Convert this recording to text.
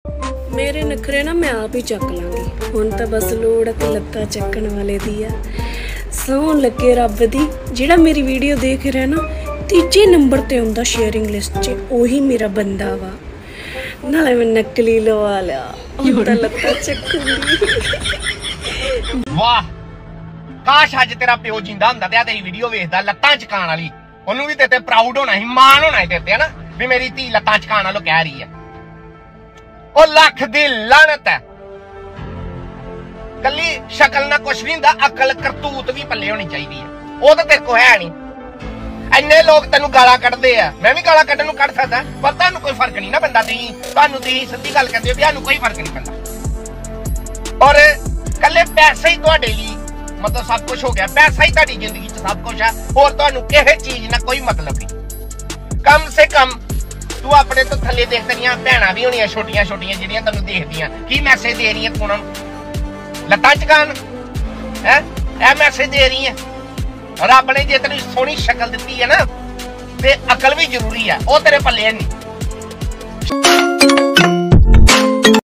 मेरे नखरे ना मैं आप ही चक लांगी हुण तां बस लोड़ ते लत्तां चक्कण वाले दी आ। सौन लगे रब दी जिहड़ा मेरी वीडियो देख रहा ना तीजे नंबर ते आउंदा शेयरिंग लिस्ट च ओही मेरा बंदा वा। नाले मैं नकली लवा लिया हुण तां लत्तां चक्कूंगी। वाह काश अज तेरा प्यो जिंदा हुंदा ते तेरी वीडियो वेखदा लत्तां चकाण वाली ओनू भी तेरे ते प्राउड होना ही मान होना ही तेरे ते है ना भी मेरी धी लत्तां चकाण वालों कह रही है। ओ लख दी लानत है कली शक्ल ना कुछ नहीं हुंदा अकल करतूत भी पल्ले होनी चाहिए है वो तो तेरे को है नहीं। इन्ने लोग तेनू गाला कढ़दे आ मैं भी गाला कढ़न नूं कढ़ सकदा पर तुहानू कोई फर्क नहीं ना पैंदा। तुहानू सीधी गल कहंदे हो भी सानू कोई फर्क नहीं पैंदा और कल्ले पैसे ही तुहाडे लई मतलब सब कुछ हो गया। पैसा ही तुहाडी जिंदगी च सब कुछ है और तुहानू किसी चीज ना कोई मतलब नहीं। कम से कम तू अपने तो थल्ले देख तेरियां भैणां भी होणियां छोटियां छोटियां जिहड़ियां तैनू देखदियां की मैसेज दे रही है तू उन्हां नूं लत्तां चकान है ए मैसेज दे रही है। रब ने जे तेरी सोहनी शक्ल दित्ती है ना ते अकल भी जरूरी है वो तेरे पल्ले नहीं।